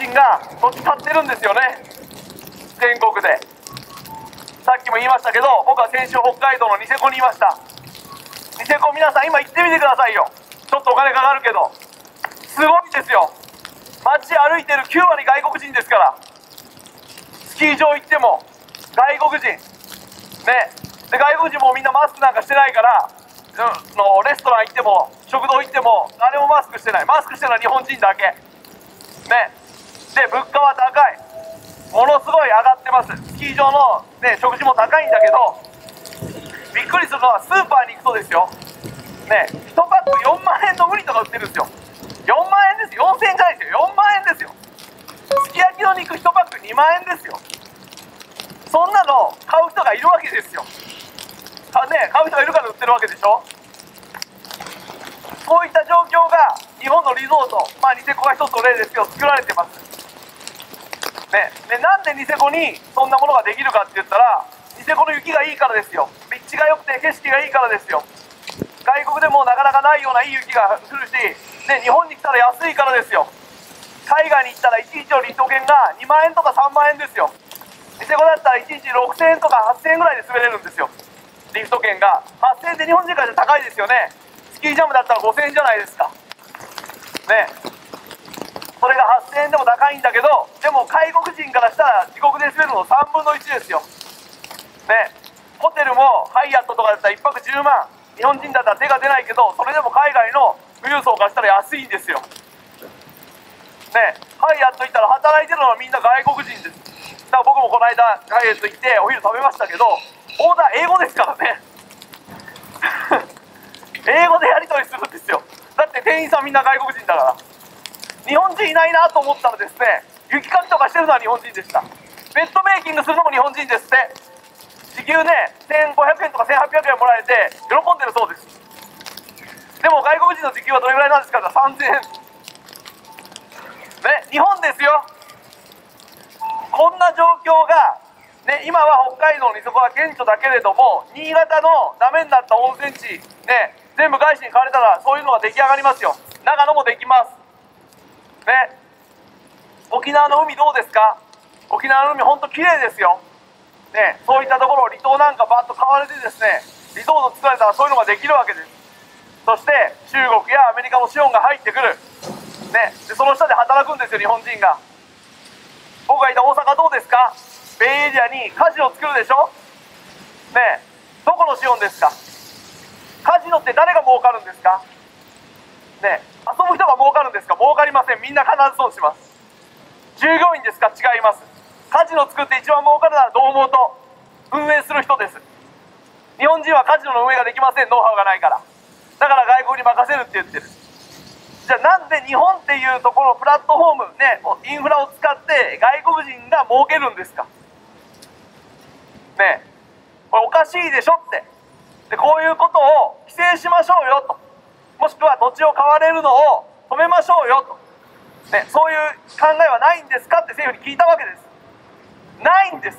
人が土地買ってるんですよね、全国で。さっきも言いましたけど、僕は先週北海道のニセコにいました。ニセコ、皆さん今行ってみてくださいよ。ちょっとお金かかるけどすごいですよ。街歩いてる9割外国人ですから。スキー場行っても外国人ね。で外国人もみんなマスクなんかしてないから、レストラン行っても食堂行っても誰もマスクしてない。マスクしてるのは日本人だけね。で物価は高い、ものすごい上がってます。スキー場の、ね、食事も高いんだけど、びっくりするのはスーパーに行くとですよね、1パック4万円のウニとか売ってるんですよ。4万円ですよ。4000円じゃないですよ、4万円ですよ。すき焼きの肉1パック2万円ですよ。そんなの買う人がいるわけですよ。買う人がいるから売ってるわけでしょ。こういった状況が日本のリゾート、ニセコが一つの例ですけど作られてますね。でなんでニセコにそんなものができるかって言ったら、ニセコの雪がいいからですよ。立地が良くて景色がいいからですよ。外国でもなかなかないようないい雪が降るし、日本に来たら安いからですよ。海外に行ったら1日のリフト券が2万円とか3万円ですよ。ニセコだったら1日6000円とか8000円ぐらいで滑れるんですよ。リフト券が8000円で日本人からして高いですよね。スキージャンプだったら5000円じゃないですかね。それが8000円でも高いんだけど、でも外国人からしたら自国で滑るの3分の1ですよね。ホテルもハイアットとかだったら1泊10万、日本人だったら手が出ないけど、それでも海外の富裕層からしたら安いんですよね。ハイアット行ったら働いてるのはみんな外国人です。だから僕もこの間ハイアット行ってお昼食べましたけど、オーダー英語ですからね英語でやり取りするんですよ。だって店員さんみんな外国人だから。日本人いないなと思ったらですね、雪かきとかしてるのは日本人でした。ベッドメイキングするのも日本人ですって。時給ね1500円とか1800円もらえて喜んでるそうです。でも外国人の時給はどれぐらいなんですか？3000円ね。日本ですよ。こんな状況がね、今は北海道にそこは顕著だけれども、新潟のダメになった温泉地ね、全部外資に買われたらそういうのが出来上がりますよ。長野もできますね。沖縄の海どうですか？沖縄の海ほんと綺麗ですよね。そういったところを離島なんかバッと買われてですね、リゾート作られたらそういうのができるわけです。そして中国やアメリカの資本が入ってくるね。でその下で働くんですよ、日本人が。僕がいた大阪どうですか？ベイエリアにカジノ作るでしょね。どこの資本ですか？カジノって誰が儲かるんですかね。遊ぶ人が儲かるんですか？儲かりません。みんな必ず損します。従業員ですか？違います。カジノ作って一番儲かるのはどう思うと運営する人です。日本人はカジノの運営ができません。ノウハウがないから。だから外国に任せるって言ってる。じゃあなんで日本っていうところのプラットフォームね、インフラを使って外国人が儲けるんですかね。これおかしいでしょって。でこういうことを規制しましょうよと、もしくは土地を買われるのを止めましょうよと、ね、そういう考えはないんですかって政府に聞いたわけです。ないんです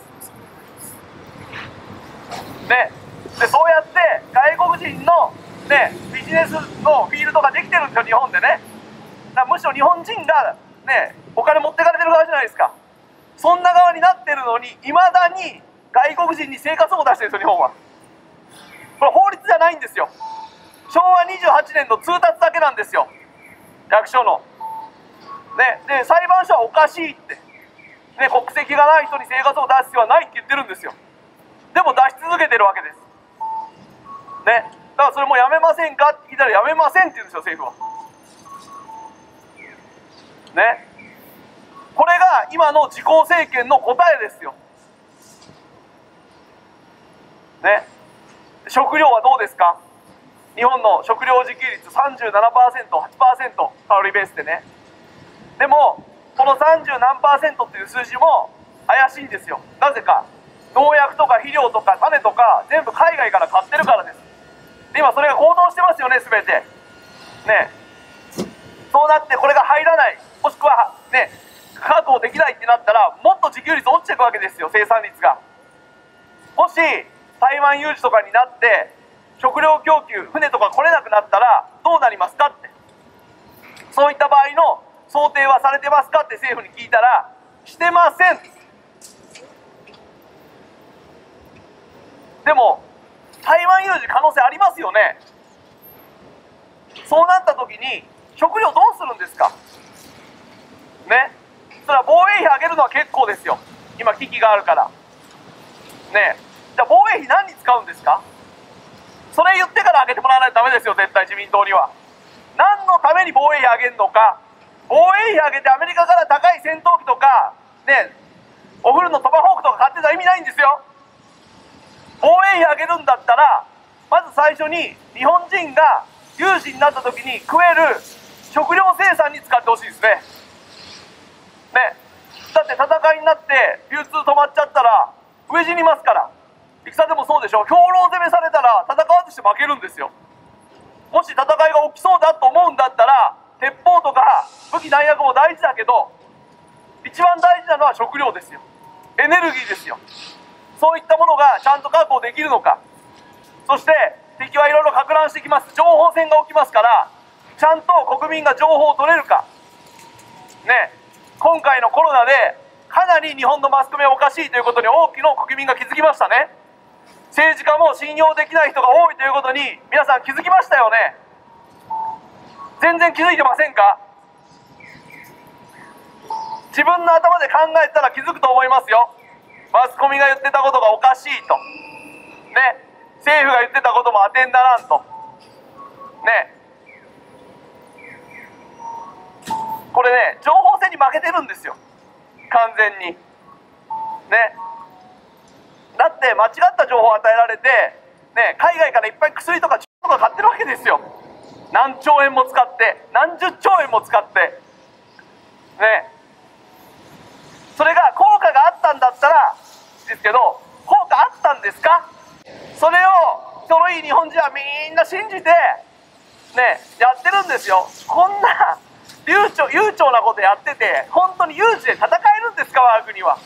ね。でそうやって外国人の、ね、ビジネスのフィールドができてるんですよ、日本でね。だからむしろ日本人が、ね、お金持ってかれてる側じゃないですか。そんな側になってるのに、いまだに外国人に生活保護出してるんですよ、日本は。これ法律じゃないんですよ。昭和28年の通達だけなんですよ、役所のね。で裁判所はおかしいって、ね、国籍がない人に生活を出す必要はないって言ってるんですよ。でも出し続けてるわけですね。だからそれもやめませんかって聞いたらやめませんって言うんですよ、政府はね。これが今の自公政権の答えですよね。食料はどうですか？日本の食料自給率 37%、8% カロリーベースでね。でもこの30何%っていう数字も怪しいんですよ。なぜか農薬とか肥料とか種とか全部海外から買ってるからです。で今それが高騰してますよね、全てね。そうなってこれが入らない、もしくはね確保できないってなったら、もっと自給率落ちていくわけですよ、生産率が。もし台湾有事とかになって食料供給、船とか来れなくなったらどうなりますかって。そういった場合の想定はされてますかって政府に聞いたら、してません。でも台湾有事可能性ありますよね。そうなった時に食料どうするんですかね。それは防衛費上げるのは結構ですよ、今危機があるからね。じゃあ防衛費何に使うんですか。それ言ってから上げてもらわないとダメですよ、絶対自民党には。何のために防衛費上げるのか。防衛費上げてアメリカから高い戦闘機とかね、お風呂のトマホークとか買ってたら意味ないんですよ。防衛費上げるんだったら、まず最初に日本人が有事になった時に食える食料生産に使ってほしいですね。ね、だって戦いになって流通止まっちゃったら飢え死にますから。戦でもそうでしょ。兵糧攻めされたら戦わずして負けるんですよ。もし戦いが起きそうだと思うんだったら、鉄砲とか武器弾薬も大事だけど、一番大事なのは食料ですよ。エネルギーですよ。そういったものがちゃんと確保できるのか。そして敵はいろいろ撹乱してきます。情報戦が起きますから、ちゃんと国民が情報を取れるかね。今回のコロナでかなり日本のマスコミはおかしいということに多くの国民が気づきましたね。政治家も信用できない人が多いということに皆さん気づきましたよね。全然気づいてませんか。自分の頭で考えたら気づくと思いますよ。マスコミが言ってたことがおかしいとね、政府が言ってたことも当てにならんとね。これね、情報戦に負けてるんですよ、完全にね。だって間違った情報を与えられて、ね、海外からいっぱい薬とか買ってるわけですよ。何兆円も使って、何十兆円も使ってね。それが効果があったんだったらですけど、効果あったんですか。それを人のいい日本人はみんな信じてね、やってるんですよ。こんな悠長なことやってて、本当に有事で戦えるんですか、我が国は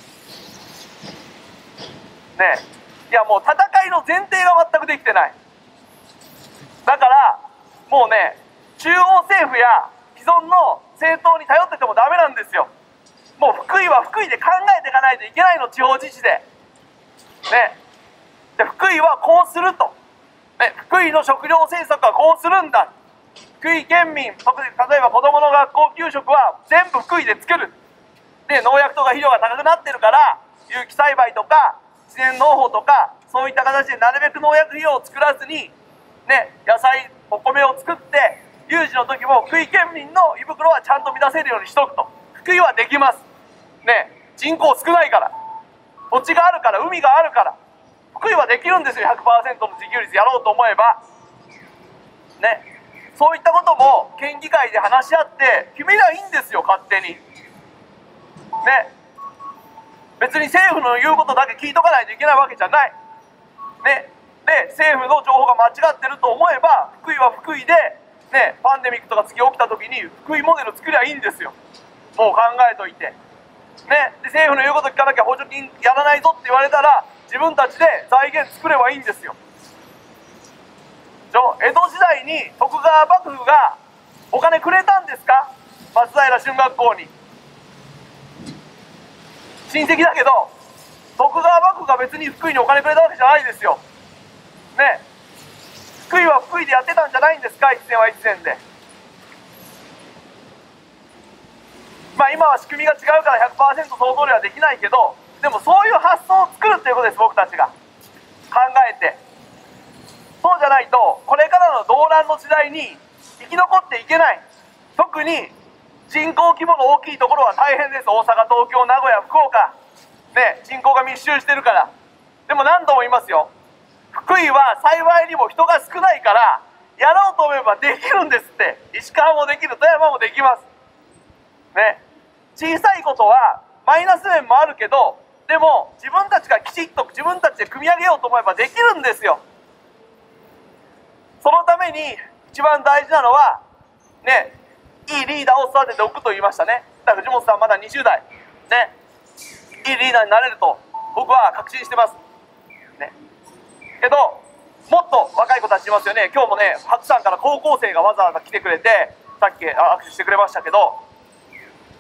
ね。いや、もう戦いの前提が全くできてない。だからもうね、中央政府や既存の政党に頼っててもダメなんですよ。もう福井は福井で考えていかないといけないの、地方自治でね。で福井はこうすると、ね、福井の食料政策はこうするんだ。福井県民、例えば子どもの学校給食は全部福井で作る。で農薬とか肥料が高くなってるから、有機栽培とか自然農法とか、そういった形でなるべく農薬肥料を作らずに、ね、野菜お米を作って、有事の時も福井県民の胃袋はちゃんと満たせるようにしとくと。福井はできますね。人口少ないから、土地があるから、海があるから、福井はできるんですよ。 100% の自給率やろうと思えばね。そういったことも県議会で話し合って決めりゃいいんですよ、勝手にね。別に政府の言うことだけ聞いとかないといけないわけじゃないね。で政府の情報が間違ってると思えば、福井は福井でね、パンデミックとか次起きた時に福井モデル作りゃいいんですよ。もう考えといてね。で政府の言うこと聞かなきゃ補助金やらないぞって言われたら、自分たちで財源作ればいいんですよ。江戸時代に徳川幕府がお金くれたんですか、松平春嶽公に。親戚だけど徳川幕府が別に福井にお金くれたわけじゃないですよね。福井は福井でやってたんじゃないんですか、一線は一線で。まあ今は仕組みが違うから 100% 想像量はできないけど、でもそういう発想を作るということです、僕たちが考えて。そうじゃないとこれからの動乱の時代に生き残っていけない。特に人口規模の大きいところは大変です。大阪、東京、名古屋、福岡ね、人口が密集してるから。でも何度も言いますよ、福井は幸いにも人が少ないからやろうと思えばできるんですって。石川もできる、富山もできますね。小さいことはマイナス面もあるけど、でも自分たちがきちっと自分たちで組み上げようと思えばできるんですよ。そのために一番大事なのはね、いいリーダーを育てておくと言いましたね。だから藤本さんまだ20代ね、いいリーダーになれると僕は確信してますね。けどもっと若い子たちいますよね。今日もね、白山から高校生がわざわざ来てくれて、さっき握手してくれましたけど、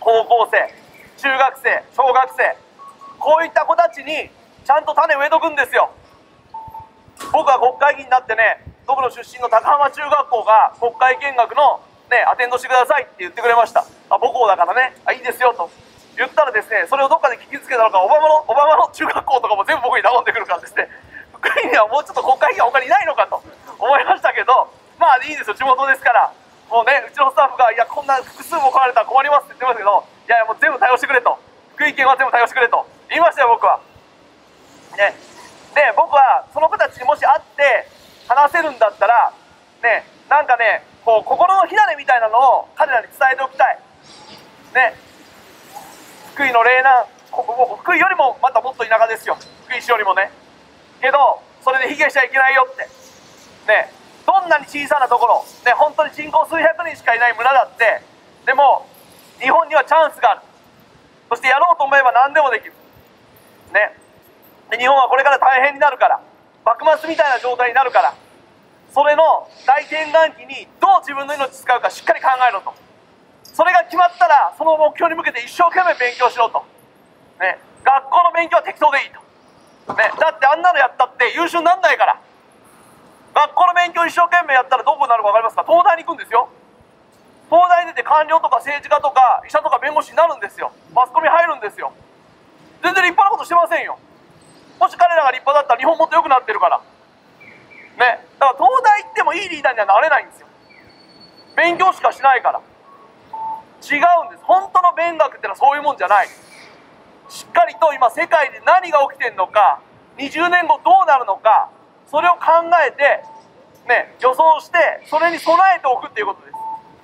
高校生、中学生、小学生、こういった子たちにちゃんと種植えとくんですよ。僕は国会議員になってね、僕の出身の高浜中学校が国会見学のね、アテンドしてくださいって言ってくれました。母校だからね、いいですよと言ったらですね、それをどっかで聞きつけたのか、オバマの中学校とかも全部僕に頼んでくるからですね、福井にはもうちょっと国会議員は他にいないのかと思いましたけど、まあいいですよ、地元ですから。もうね、うちのスタッフが、いや、こんな複数も来られたら困りますって言ってますけど、いやいや、もう全部対応してくれと、福井県は全部対応してくれと言いましたよ、僕は。ね、で、僕はその子たちにもし会って話せるんだったら、ね、なんかね、こう心の火種みたいなのを彼らに伝えておきたい。ね、福井の嶺南、福井よりもまたもっと田舎ですよ、福井市よりもね。けど、それで卑下しちゃいけないよって。ね、どんなに小さなところ、ね、本当に人口数百人しかいない村だって、でも、日本にはチャンスがある。そしてやろうと思えば何でもできる。ね。で、日本はこれから大変になるから、幕末みたいな状態になるから、それの大転換期にどう自分の命使うかしっかり考えろと。それが決まったら、その目標に向けて一生懸命勉強しろと。ね。学校の勉強は適当でいいと。ね。だってあんなのやったって優秀にならないから。学校の勉強一生懸命やったらどこになるか分かりますか？東大に行くんですよ。東大出て官僚とか政治家とか医者とか弁護士になるんですよ。マスコミ入るんですよ。全然立派なことしてませんよ。もし彼らが立派だったら日本もっと良くなってるからね。だから東大行ってもいいリーダーにはなれないんですよ。勉強しかしないから。違うんです。本当の勉学ってのはそういうもんじゃない。しっかりと今世界で何が起きてるのか、20年後どうなるのか、それを考えて、ね、予想してそれに備えておくっていうことです。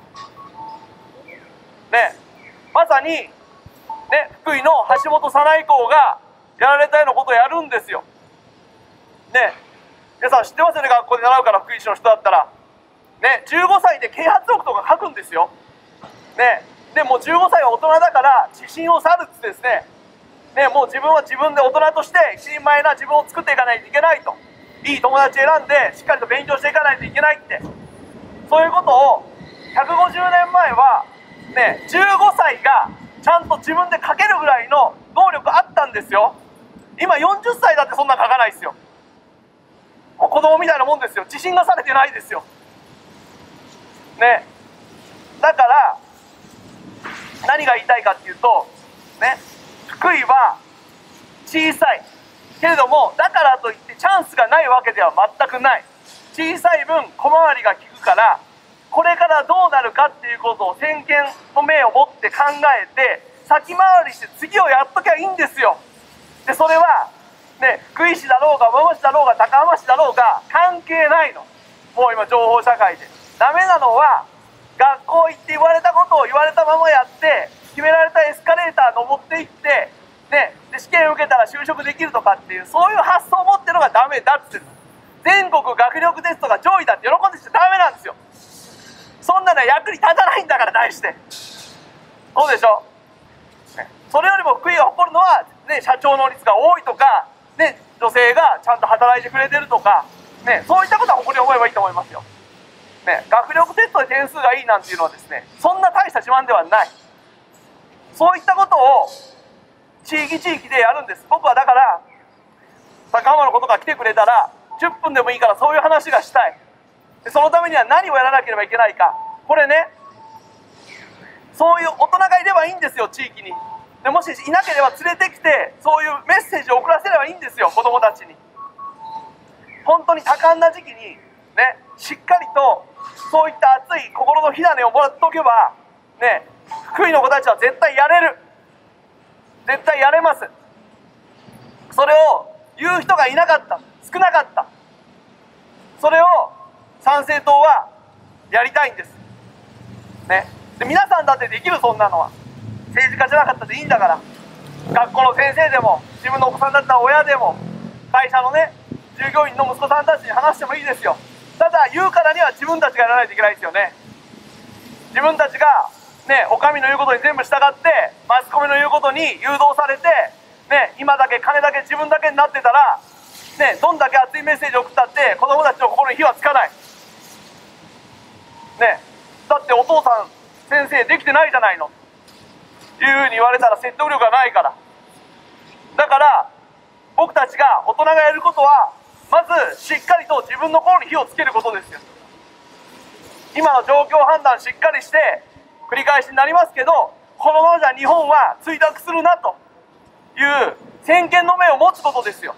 ね、まさに、ね、福井の橋本早苗校がやられたようなことをやるんですよ。ね、皆さん知ってますよね、学校で習うから、福井市の人だったら。ね、15歳で啓発録とか書くんですよ。ね、でもう15歳は大人だから自信を去るってですね、ね、もう自分は自分で大人として一人前な自分を作っていかないといけないと。いい友達選んでしっかりと勉強していかないといけないって、そういうことを150年前はね、15歳がちゃんと自分で書けるぐらいの能力あったんですよ。今40歳だってそんな書かないですよ。もう子供みたいなもんですよ。自信がされてないですよ。ね、だから何が言いたいかっていうとね、福井は小さいけれども、だからといってチャンスがないわけでは全くない。小さい分小回りが利くから、これからどうなるかっていうことを先見の明を持って考えて先回りして次をやっときゃいいんですよ。でそれはね、福井市だろうが小浜市だろうが高浜市だろうが関係ないの。もう今情報社会でダメなのは、学校行って言われたことを言われたままやって決められたエスカレーター登っていってね、で試験受けたら就職できるとかっていう、そういう発想を持ってるのがダメだって言ってる。全国学力テストが上位だって喜んでちゃダメなんですよ。そんなのは役に立たないんだから、大して。そうでしょ、ね、それよりも福井が誇るのは、ね、社長の率が多いとか、ね、女性がちゃんと働いてくれてるとか、ね、そういったことは誇りを覚えばいいと思いますよ、ね、学力テストで点数がいいなんていうのはですね、そんな大した自慢ではない。そういったことを地域地域でやるんです。僕はだから高浜のことが来てくれたら10分でもいいからそういう話がしたい。でそのためには何をやらなければいけないか、これね、そういう大人がいればいいんですよ、地域に。でもしいなければ連れてきてそういうメッセージを送らせればいいんですよ、子どもたちに。本当に多感な時期にね、しっかりとそういった熱い心の火種をもらっておけばね、福井の子たちは絶対やれる、絶対やれます。それを言う人がいなかった、少なかった。それを参政党はやりたいんです、ね、で皆さんだってできる、そんなのは。政治家じゃなかったっていいんだから。学校の先生でも自分のお子さんだったら親でも会社のね、従業員の息子さんたちに話してもいいですよ。ただ言うからには自分たちがやらないといけないですよね。自分たちがね、お上の言うことに全部従ってマスコミの言うことに誘導されてね、今だけ金だけ自分だけになってたらね、どんだけ熱いメッセージを送ったって子供たちの心に火はつかないね。だってお父さん先生できてないじゃないの。 いうふうに言われたら説得力がないから。だから僕たちが大人がやることは、まずしっかりと自分の心に火をつけることですよ。今の状況判断しっかりして、繰り返しになりますけど、このままじゃ日本は墜落するなという先見の目を持つことですよ。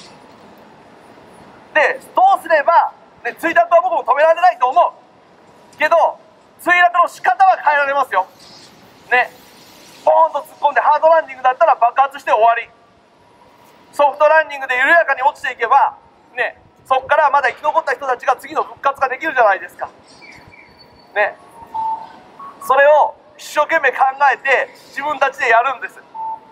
で、どうすれば、ね、墜落は僕も止められないと思うけど、墜落の仕方は変えられますよね。ボーンと突っ込んでハードランディングだったら爆発して終わり、ソフトランディングで緩やかに落ちていけばね、そこからまだ生き残った人たちが次の復活ができるじゃないですかね。それを一生懸命考えて自分たちでやるんです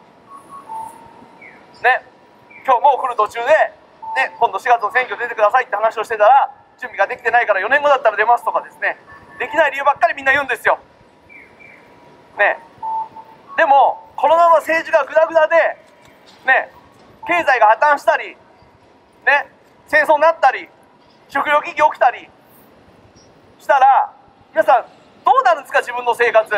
ね。今日もう来る途中で、ね、今度4月の選挙出てくださいって話をしてたら、準備ができてないから4年後だったら出ますとかですね、できない理由ばっかりみんな言うんですよね。でもこのまま政治がグダグダでね、経済が破綻したりね、戦争になったり食糧危機起きたりしたら、皆さんどうなるんですか、自分の生活。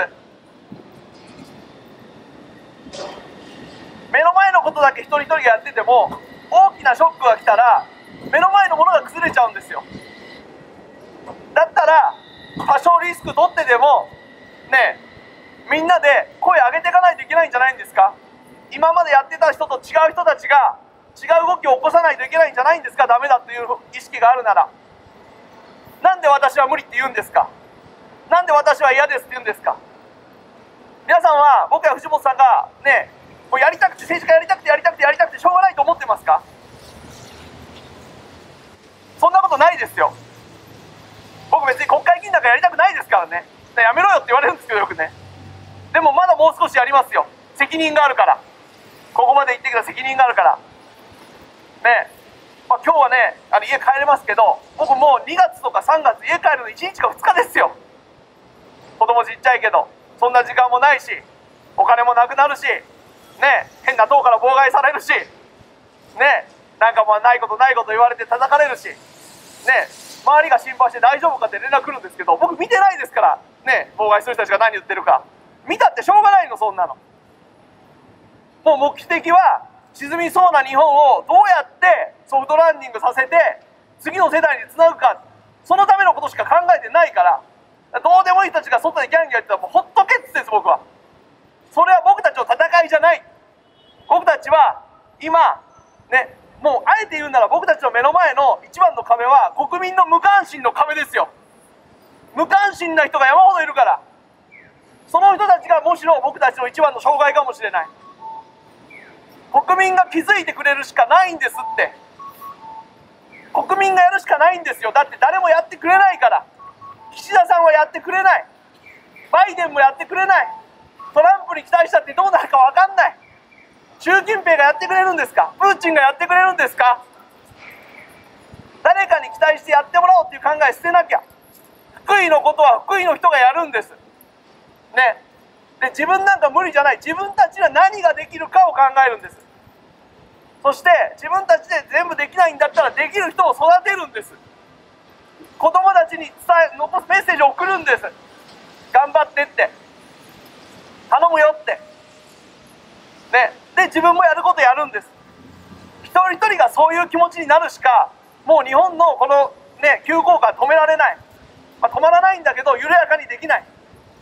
目の前のことだけ一人一人がやってても、大きなショックが来たら目の前のものが崩れちゃうんですよ。だったら多少リスク取ってでもね、みんなで声上げていかないといけないんじゃないんですか。今までやってた人と違う人たちが違う動きを起こさないといけないんじゃないんですか。ダメだという意識があるなら、なんで私は無理って言うんですか。なんで私は嫌ですって言うんですか。皆さんは僕や藤本さんがね、もうやりたくて、政治家やりたくてやりたくてやりたくてしょうがないと思ってますか。そんなことないですよ。僕別に国会議員なんかやりたくないですからね。やめろよって言われるんですけど、よくね。でもまだもう少しやりますよ。責任があるから。ここまで行ってきた責任があるからね。今日はね、家帰れますけど、僕もう2月とか3月家帰るの1日か2日ですよ。子供ちっちゃいけどそんな時間もないし、お金もなくなるしね、変な党から妨害されるしね、なんかもうないことないこと言われて叩かれるしね、周りが心配して大丈夫かって連絡来るんですけど、僕見てないですからね、妨害する人たちが何言ってるか。見たってしょうがないの、そんなの。もう目的は沈みそうな日本をどうやってソフトランディングさせて次の世代につなぐか、そのためのことしか考えてないから、どうでもいい人たちが外でギャンギャン言ってたらもうほっとけっつってんです、僕は。それは僕たちの戦いじゃない。僕たちは今ね、もうあえて言うなら僕たちの目の前の一番の壁は国民の無関心の壁ですよ。無関心な人が山ほどいるから、その人たちがむしろ僕たちの一番の障害かもしれない。国民が気づいてくれるしかないんですって。国民がやるしかないんですよ。だって誰もやってくれないから。岸田さんはやってくれない、バイデンもやってくれない、トランプに期待したってどうなるか分かんない。習近平がやってくれるんですか、プーチンがやってくれるんですか。誰かに期待してやってもらおうっていう考え捨てなきゃ。福井のことは福井の人がやるんですね。で、自分なんか無理じゃない。自分たちは何ができるかを考えるんです。そして自分たちで全部できないんだったらできる人を育てるんです。子供たちに残すメッセージを送るんです。頑張ってって、頼むよってね。で、自分もやることやるんです。一人一人がそういう気持ちになるしか、もう日本のこのね、急降下は止められない。止まらないんだけど緩やかにできない。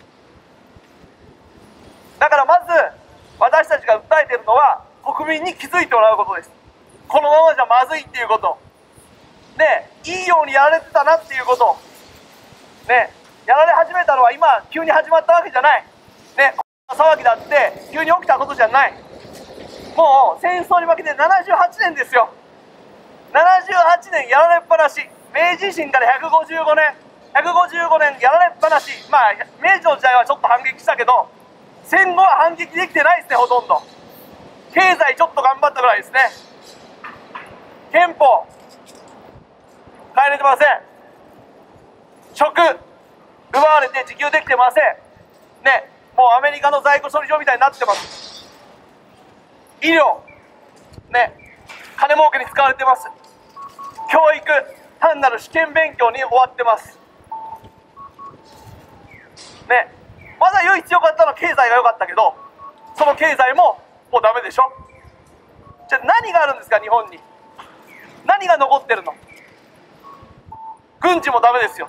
だからまず私たちが訴えているのは、国民に気づいてもらうことです。このままじゃまずいっていうことね、いいようにやられてたなっていうことね、やられ始めたのは今急に始まったわけじゃないね。騒ぎだって急に起きたことじゃない。もう戦争に負けて78年ですよ。78年やられっぱなし。明治維新から155年やられっぱなし。明治の時代はちょっと反撃したけど、戦後は反撃できてないですね、ほとんど。経済ちょっと頑張ったぐらいですね。憲法変えれてません。食奪われて自給できてませんね。もうアメリカの在庫処理場みたいになってます。医療ね、金儲けに使われてます。教育、単なる試験勉強に終わってますね。まだ唯一良かったのは経済が良かったけど、 その経済ももうダメでしょ。じゃあ何があるんですか、日本に。何が残ってるの。軍事もダメですよ。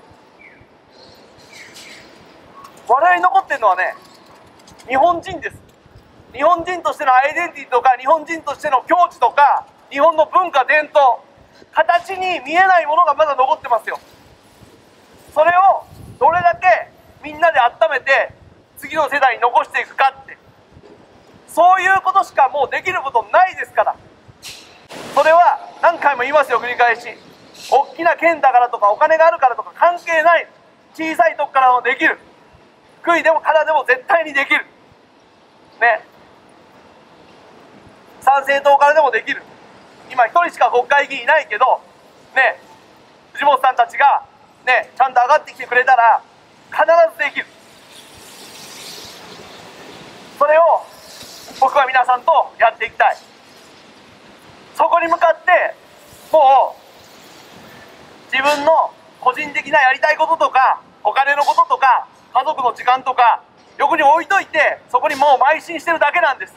我々に残ってるのはね、日本人です。日本人としてのアイデンティティとか、日本人としての境地とか、日本の文化伝統、形に見えないものがまだ残ってますよ。それをどれだけみんなで温めて次の世代に残していくかって、そういうことしかもうできることないですから。それは何回も言いますよ、繰り返し。大きな県だからとかお金があるからとか関係ない。小さいとこからもできる。福井でもからでも絶対にできるね。参政党からでもできる。今一人しか国会議員いないけどね、藤本さんたちがねちゃんと上がってきてくれたら必ずできる。それを僕は皆さんとやっていきたい。そこに向かってもう自分の個人的なやりたいこととかお金のこととか家族の時間とか横に置いといて、そこにもう邁進してるだけなんです。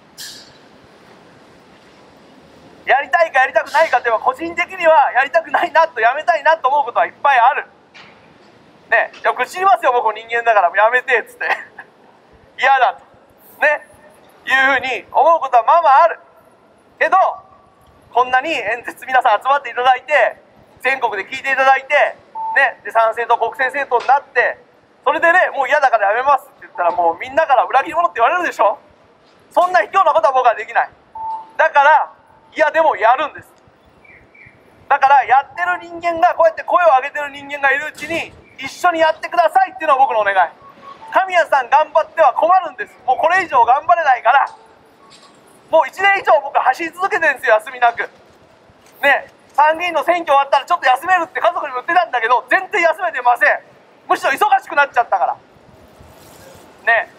やりたいかやりたくないかといえば、個人的にはやりたくないなと、やめたいなと思うことはいっぱいあるね。よく知りますよ、僕も人間だからやめてっつって嫌だとねいうふうに思うことはまあまああるけど、こんなに演説皆さん集まっていただいて、全国で聞いていただいてね、で参政党国政政党になって、それでねもう嫌だからやめますって言ったら、もうみんなから裏切り者って言われるでしょ。そんな卑怯なことは僕はできない。だから嫌でもやるんです。だからやってる人間が、こうやって声を上げてる人間がいるうちに一緒にやってくださいっていうのは僕のお願い。神谷さん頑張っては困るんです。もうこれ以上頑張れないから、もう1年以上僕は走り続けてるんですよ、休みなくね。参議院の選挙終わったらちょっと休めるって家族にも言ってたんだけど、全然休めてません。むしろ忙しくなっちゃったからね。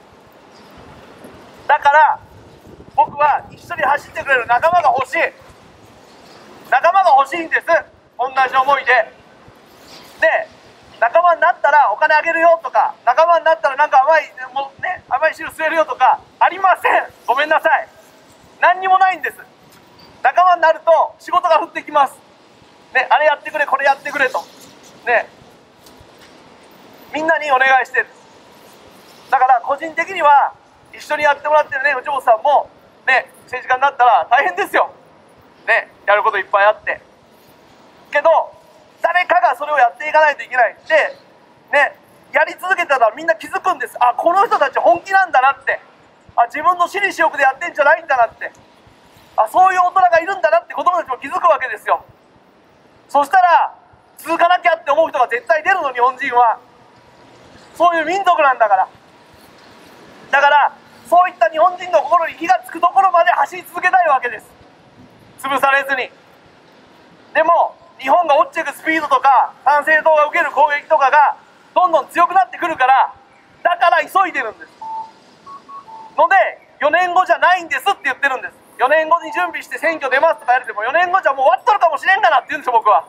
だから僕は一緒に走ってくれる仲間が欲しい。仲間が欲しいんです、同じ思いで。で仲間になったらお金あげるよとか、仲間になったらなんか甘い汁吸えるよとかありません。ごめんなさい、何にもないんです。仲間になると仕事が降ってきますね。あれやってくれこれやってくれとね、みんなにお願いしてる。だから個人的には一緒にやってもらってるね藤本さんもね、政治家になったら大変ですよね、やることいっぱいあってけど、誰かがそれをやっていかないといけないでね。やり続けたらみんな気づくんです。あ、この人たち本気なんだなって、あ、自分の私利私欲でやってんじゃないんだなって、あ、そういう大人がいるんだなって子供たちも気づくわけですよ。そしたら続かなきゃって思う人が絶対出るの。日本人はそういう民族なんだから。だからそういった日本人の心に火がつくところまで走り続けたいわけです、潰されずに。でも日本が落ちていくスピードとか参政党が受ける攻撃とかがどんどん強くなってくるから、だから急いでるんですので、4年後じゃないんですって言ってるんです。4年後に準備して選挙出ますとかやるても、4年後じゃもう終わっとるかもしれんがなって言うんですよ、僕は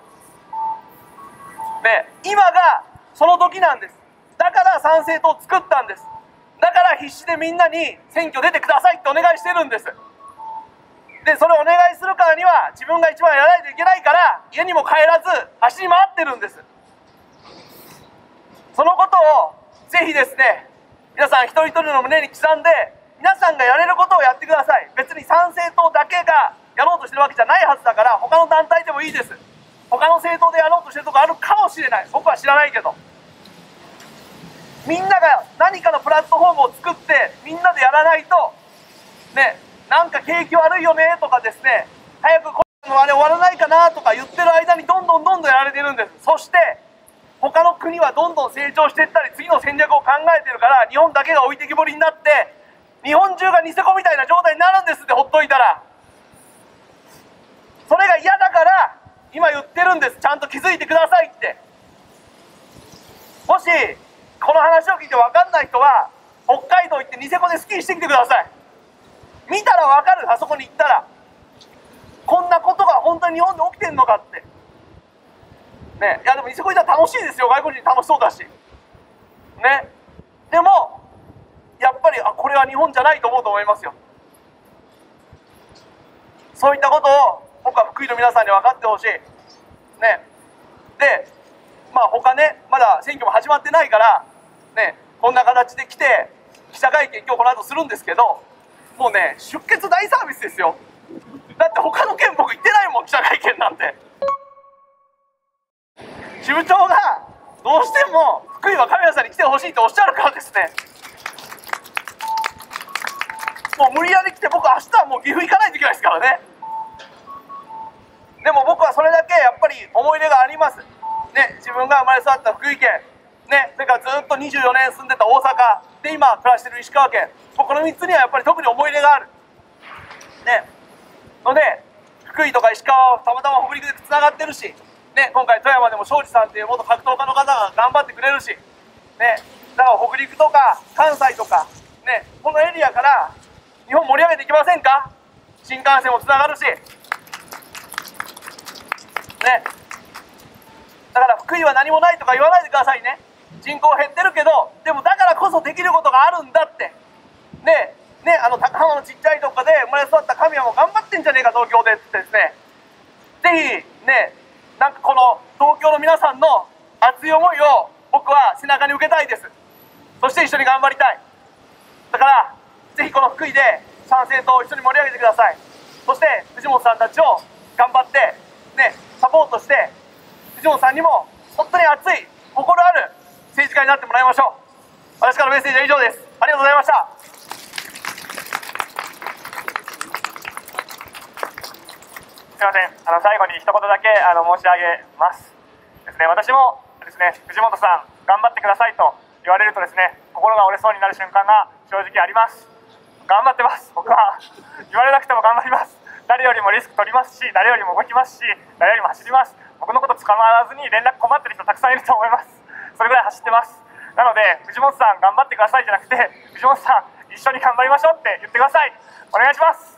ね。今がその時なんです。だから参政党を作ったんです。だから必死でみんなに選挙出てくださいってお願いしてるんです。でそれをお願いするからには自分が一番やらないといけないから、家にも帰らず走り回ってるんです。そのことをぜひですね、皆さん一人一人の胸に刻んで、皆さんがやれることをやってください。別に参政党だけがやろうとしてるわけじゃないはずだから、他の団体でもいいです。他の政党でやろうとしてるとこあるかもしれない、僕は知らないけど、みんなが何かのプラットフォームを作ってみんなでやらないとね、なんか景気悪いよねとかですね、早くこのあれ終わらないかなとか言ってる間にどんどんやられてるんです。そして他の国はどんどん成長していったり次の戦略を考えてるから、日本だけが置いてきぼりになって日本中がニセコみたいな状態になるんですって、ほっといたら。それが嫌だから今言ってるんです。ちゃんと気づいてくださいって。もしこの話を聞いて分かんない人は北海道行ってニセコでスキーしてきてください。見たら分かる。あそこに行ったらこんなことが本当に日本で起きてんのかってね。いやでもニセコ行ったら楽しいですよ、外国人楽しそうだしね。でもややっぱりこれは日本じゃないと思うと思いますよ。そういったことを僕は福井の皆さんに分かってほしいね。で他ねまだ選挙も始まってないからね、こんな形で来て記者会見今日この後するんですけど、もうね出血大サービスですよ。だって他の県僕行ってないもん、記者会見なんて。支部長がどうしても福井は神谷さんに来てほしいとおっしゃるからですね。もう無理やり来て、僕明日はもう岐阜行かないといけないですからね。でも僕はそれだけやっぱり思い入れがありますね。自分が生まれ育った福井県ね、それからずっと24年住んでた大阪で今暮らしてる石川県、この3つにはやっぱり特に思い入れがあるねので、福井とか石川はたまたま北陸でつながってるし、ね、今回富山でも庄司さんっていう元格闘家の方が頑張ってくれるし、ね、だから北陸とか関西とか、ね、このエリアから日本盛り上げていきませんか。新幹線もつながるし、ね、だから福井は何もないとか言わないでくださいね。人口減ってるけど、でもだからこそできることがあるんだってね。高浜のちっちゃいとこで生まれ育った神谷も頑張ってんじゃねえか東京でってですね、ぜひね、なんかこの東京の皆さんの熱い思いを僕は背中に受けたいです。そして一緒に頑張りたい。だからぜひこの福井で参政党を一緒に盛り上げてください。そして藤本さんたちを頑張ってねサポートして、藤本さんにも本当に熱い心ある政治家になってもらいましょう。私からのメッセージは以上です。ありがとうございました。 すみません、最後に一言だけ申し上げますですね。私もですね、藤本さん頑張ってくださいと言われるとですね、心が折れそうになる瞬間が正直あります。頑張ってます。僕は言われなくても頑張ります。誰よりもリスク取りますし、誰よりも動きますし、誰よりも走ります。僕のこと捕まらずに連絡困ってる人たくさんいると思います。それぐらい走ってます。なので藤本さん頑張ってくださいじゃなくて、藤本さん一緒に頑張りましょうって言ってください。お願いします。